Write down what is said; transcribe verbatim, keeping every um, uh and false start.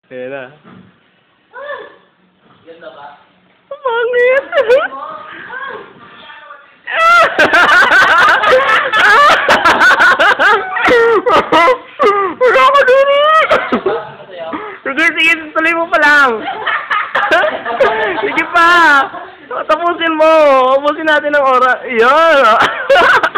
Ayan na. Ganda ba? Pangit! Wala ka din eh! Sige, sige, tuloy mo pa lang. Sige pa! Tapusin mo! Tapusin natin ang oras. Yan!